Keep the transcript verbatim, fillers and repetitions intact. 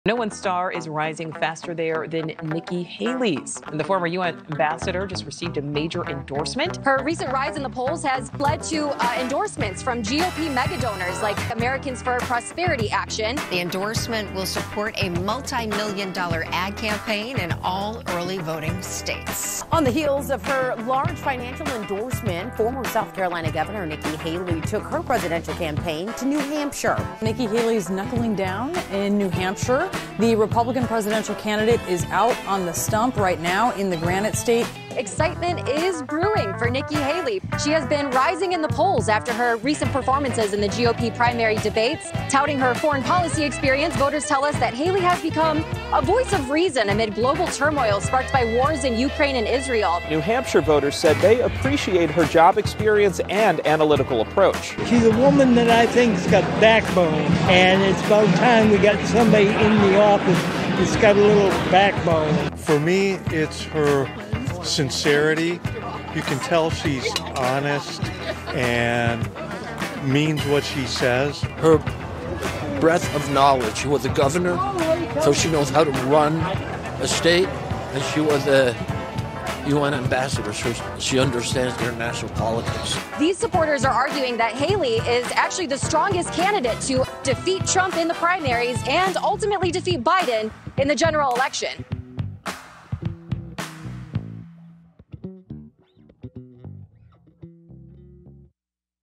No one star is rising faster there than Nikki Haley's. The former U N ambassador just received a major endorsement. Her recent rise in the polls has led to uh, endorsements from G O P megadonors like Americans for Prosperity Action. The endorsement will support a multi-million dollar ad campaign in all early voting states. On the heels of her large financial endorsement, former South Carolina Governor Nikki Haley took her presidential campaign to New Hampshire. Nikki Haley's knuckling down in New Hampshire. The Republican presidential candidate is out on the stump right now in the Granite State. Excitement is brewing for Nikki Haley. She has been rising in the polls after her recent performances in the G O P primary debates. Touting her foreign policy experience, voters tell us that Haley has become a voice of reason amid global turmoil sparked by wars in Ukraine and Israel. New Hampshire voters said they appreciate her job experience and analytical approach. She's a woman that I think's got backbone, and it's about time we got somebody in the office that's got a little backbone. For me, it's her sincerity. You can tell she's honest and means what she says. Her breadth of knowledge. She was a governor, so she knows how to run a state, and she was a U N ambassador, so she understands international politics. These supporters are arguing that Haley is actually the strongest candidate to defeat Trump in the primaries and ultimately defeat Biden in the general election.